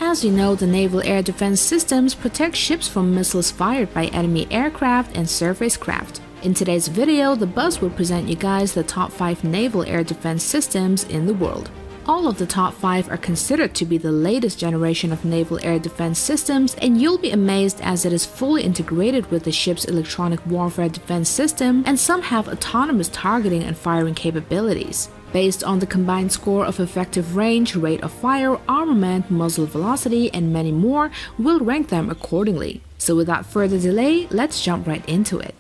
As you know, the naval air defense systems protect ships from missiles fired by enemy aircraft and surface craft. In today's video, the Buzz will present you guys the top 5 naval air defense systems in the world. All of the top 5 are considered to be the latest generation of naval air defense systems, and you'll be amazed as it is fully integrated with the ship's electronic warfare defense system, and some have autonomous targeting and firing capabilities. Based on the combined score of effective range, rate of fire, armament, muzzle velocity, and many more, we'll rank them accordingly. So without further delay, let's jump right into it.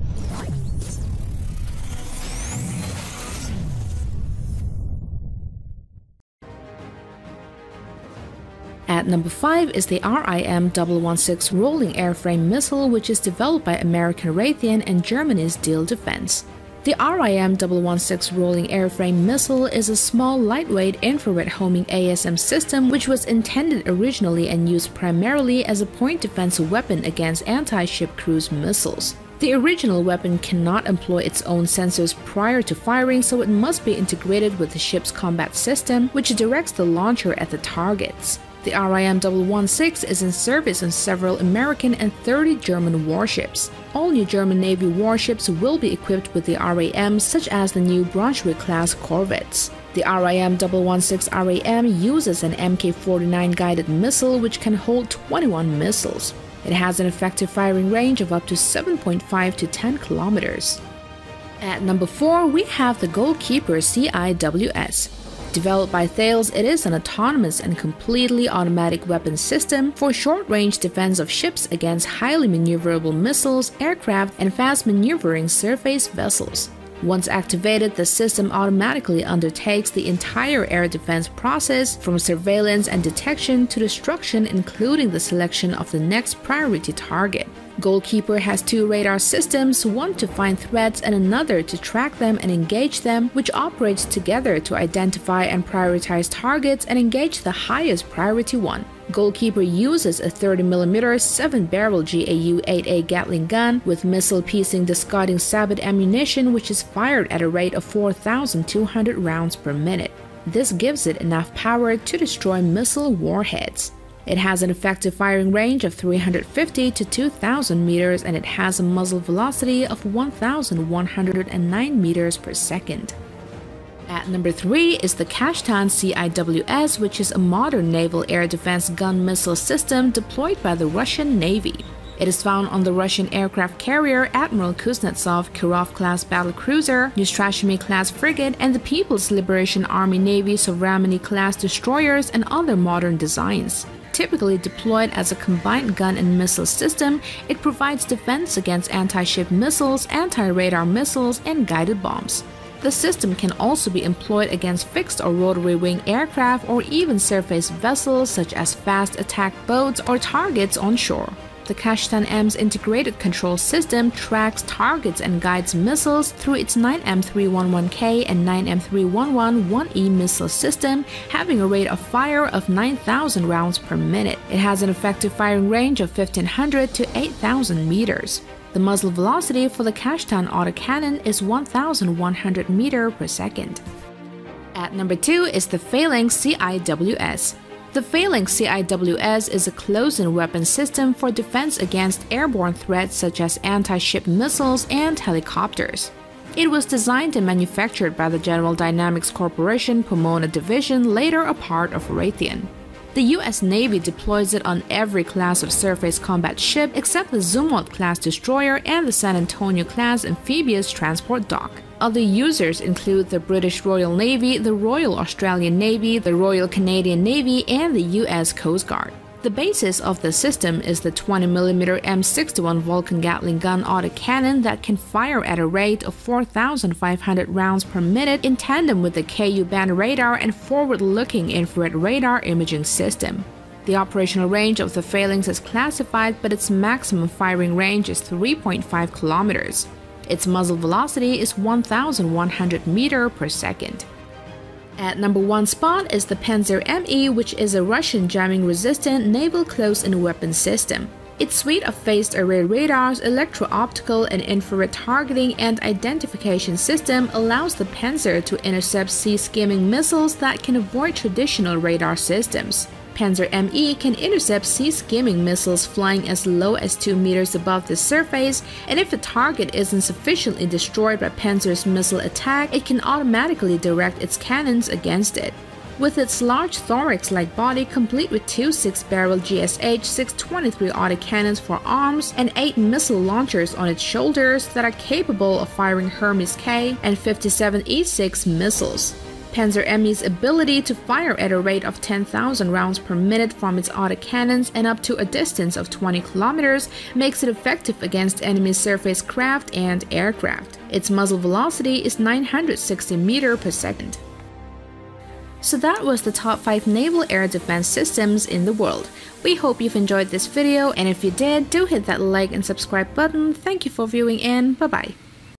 At number 5 is the RIM-116 rolling airframe missile, which is developed by American Raytheon and Germany's Diehl Defense. The RIM-116 rolling airframe missile is a small, lightweight infrared homing ASM system which was intended originally and used primarily as a point defense weapon against anti-ship cruise missiles. The original weapon cannot employ its own sensors prior to firing, so it must be integrated with the ship's combat system, which directs the launcher at the targets. The RIM-116 is in service on several American and 30 German warships. All new German Navy warships will be equipped with the RAM, such as the new Brunswick-class corvettes. The RIM-116 RAM uses an Mk-49 guided missile which can hold 21 missiles. It has an effective firing range of up to 7.5 to 10 kilometers. At number 4, we have the Goalkeeper CIWS. Developed by Thales, it is an autonomous and completely automatic weapon system for short-range defense of ships against highly maneuverable missiles, aircraft, and fast maneuvering surface vessels. Once activated, the system automatically undertakes the entire air defense process, from surveillance and detection to destruction, including the selection of the next priority target. Goalkeeper has 2 radar systems, one to find threats and another to track them and engage them, which operates together to identify and prioritize targets and engage the highest priority one. Goalkeeper uses a 30mm 7-barrel GAU-8A Gatling gun with missile-piecing discarding sabot ammunition, which is fired at a rate of 4,200 rounds per minute. This gives it enough power to destroy missile warheads. It has an effective firing range of 350 to 2,000 meters, and it has a muzzle velocity of 1,109 meters per second. At number 3 is the Kashtan CIWS, which is a modern naval air defense gun missile system deployed by the Russian Navy. It is found on the Russian aircraft carrier Admiral Kuznetsov Kirov-class battlecruiser, Neustrashimy-class frigate, and the People's Liberation Army Navy Sovremenny-class destroyers and other modern designs. Typically deployed as a combined gun and missile system, it provides defense against anti-ship missiles, anti-radar missiles, and guided bombs. The system can also be employed against fixed or rotary wing aircraft or even surface vessels such as fast attack boats or targets on shore. The Kashtan-M's integrated control system tracks targets and guides missiles through its 9M311K and 9M311-1E missile system, having a rate of fire of 9,000 rounds per minute. It has an effective firing range of 1,500 to 8,000 meters. The muzzle velocity for the Kashtan autocannon is 1,100 meters per second. At number 2 is the Phalanx CIWS. The Phalanx CIWS is a close-in weapon system for defense against airborne threats such as anti-ship missiles and helicopters. It was designed and manufactured by the General Dynamics Corporation Pomona Division, later a part of Raytheon. The U.S. Navy deploys it on every class of surface combat ship except the Zumwalt-class destroyer and the San Antonio-class amphibious transport dock. Other users include the British Royal Navy, the Royal Australian Navy, the Royal Canadian Navy, and the U.S. Coast Guard. The basis of the system is the 20mm M61 Vulcan Gatling gun autocannon that can fire at a rate of 4,500 rounds per minute in tandem with the Ku-band radar and forward-looking infrared radar imaging system. The operational range of the Phalanx is classified, but its maximum firing range is 3.5 kilometers. Its muzzle velocity is 1,100 meters per second. At number 1 spot is the Pantsir-ME, which is a Russian jamming-resistant naval close-in weapon system. Its suite of phased array radars, electro-optical and infrared targeting and identification system allows the Pantsir to intercept sea-skimming missiles that can avoid traditional radar systems. Pantsir-ME can intercept sea-skimming missiles flying as low as 2 meters above the surface, and if the target isn't sufficiently destroyed by Pantsir's missile attack, it can automatically direct its cannons against it. With its large thorax-like body complete with 2 6-barrel GSH 623 autocannons for arms and 8 missile launchers on its shoulders that are capable of firing Hermes K and 57 E6 missiles. Pantsir-ME's ability to fire at a rate of 10,000 rounds per minute from its autocannons and up to a distance of 20 kilometers makes it effective against enemy surface craft and aircraft. Its muzzle velocity is 960 meters per second. So that was the top 5 naval air defense systems in the world. We hope you've enjoyed this video, and if you did, do hit that like and subscribe button. Thank you for viewing, and bye bye.